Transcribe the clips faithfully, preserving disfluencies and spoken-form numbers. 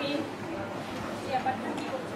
মাহিন ব্যাপারটা কি করছো?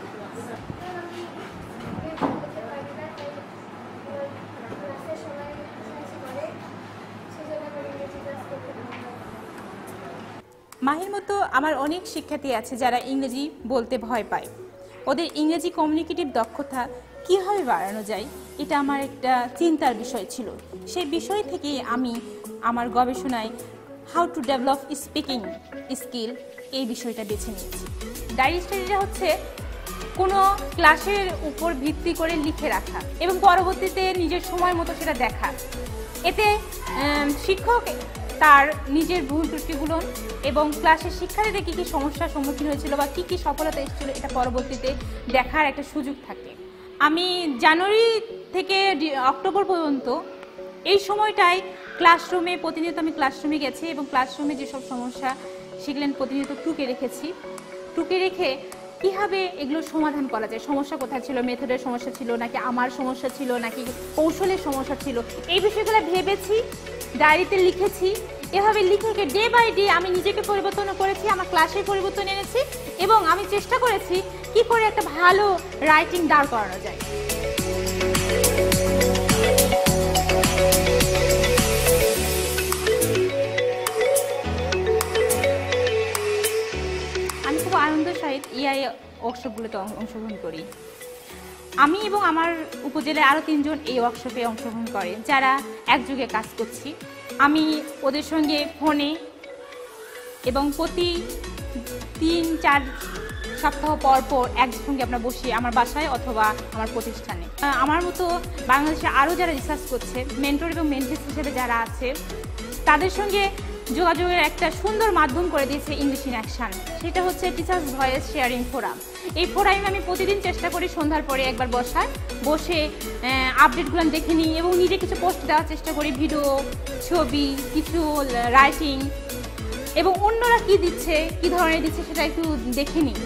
মাহির মতো আমার অনেক শিক্ষার্থী আছে যারা ইংরেজি বলতে ভয় পায়। ওদের ইংরেজি কমিউনিকেটিভ দক্ষতা কীভাবে বাড়ানো যায় এটা আমার একটা চিন্তার বিষয় ছিল। সেই বিষয় থেকেই আমি আমার গবেষণায় how to develop speaking skill এই বিষয়টা বেছে নিয়েছি। ডায়েরি স্টাডিটা হচ্ছে কোনো ক্লাসের উপর ভিত্তি করে লিখে রাখা এবং পরবর্তীতে নিজের সময় মতো সেটা দেখা। এতে শিক্ষক তার নিজের ভুল ত্রুটিগুলো এবং ক্লাসের শিক্ষার্থীদের কী কী সমস্যার সম্মুখীন হয়েছিল বা কী কী সফলতা এসেছিল এটা পরবর্তীতে দেখার একটা সুযোগ থাকে। আমি জানুয়ারি থেকে অক্টোবর পর্যন্ত এই সময়টায় ক্লাসরুমে প্রতিনিয়ত আমি ক্লাসরুমে গেছি এবং ক্লাসরুমে যেসব সমস্যা সেগুলো প্রতিনিয়ত টুকে রেখেছি। টুকে রেখে কীভাবে এগুলো সমাধান করা যায়, সমস্যা কোথায় ছিল, মেথডের সমস্যা ছিল নাকি আমার সমস্যা ছিল নাকি কৌশলের সমস্যা ছিল, এই বিষয়গুলো ভেবেছি, ডায়েরিতে লিখেছি। এভাবে লিখে ডে বাই ডে আমি নিজেকে পরিবর্তন করেছি, আমার ক্লাসের পরিবর্তন এনেছি এবং আমি চেষ্টা করেছি কি করে একটা ভালো রাইটিং দাঁড় করানো যায়। আমি খুব আনন্দের সহিত ইআই ওয়ার্কশপগুলোতে অংশগ্রহণ করি। আমি এবং আমার উপজেলায় আরও তিনজন এই ওয়ার্কশপে অংশগ্রহণ করে যারা একযোগে কাজ করছি। আমি ওদের সঙ্গে ফোনে এবং প্রতি তিন চার সপ্তাহ পর পর একসঙ্গে আমরা বসি আমার বাসায় অথবা আমার প্রতিষ্ঠানে। আমার মতো বাংলাদেশে আরও যারা রিসার্চ করছে, মেন্টর এবং মেন্টিস হিসেবে যারা আছে, তাদের সঙ্গে যোগাযোগের একটা সুন্দর মাধ্যম করে দিয়েছে ইংলিশ ইন অ্যাকশন। সেটা হচ্ছে টিচার্স ভয়েস শেয়ারিং ফোরাম। এই ফোরামে আমি প্রতিদিন চেষ্টা করি সন্ধ্যার পরে একবার বসার বসে আপডেটগুলো দেখে নিই এবং নিজে কিছু পোস্ট দেওয়ার চেষ্টা করি, ভিডিও, ছবি, কিছু রাইটিং, এবং অন্যরা কি দিচ্ছে, কি ধরনের দিচ্ছে সেটা একটু দেখে নিই।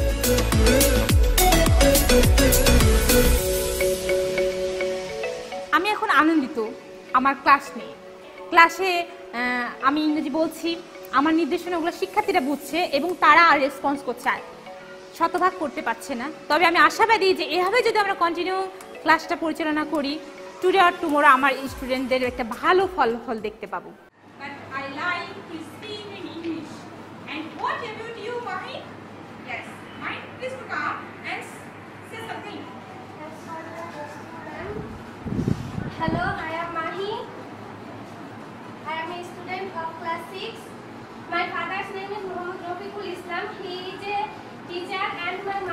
আমি এখন আনন্দিত আমার ক্লাস নিয়ে। ক্লাসে আমি ইংরেজি বলছি, আমার নির্দেশনাগুলো শিক্ষার্থীরা বুঝছে এবং তারা আর রেসপন্স করছে, শতভাগ করতে পারছে না। তবে আমি আশাবাদী যে এভাবে যদি আমরা কন্টিনিউ ক্লাসটা পরিচালনা করি, টুডে আর টুমোরো আমার স্টুডেন্টদের একটা ভালো ফলাফল দেখতে পাবো। Hello, I am Mahi. I am a student of class six. My father's name is Muhammad Rafiqul Islam. He is a teacher and my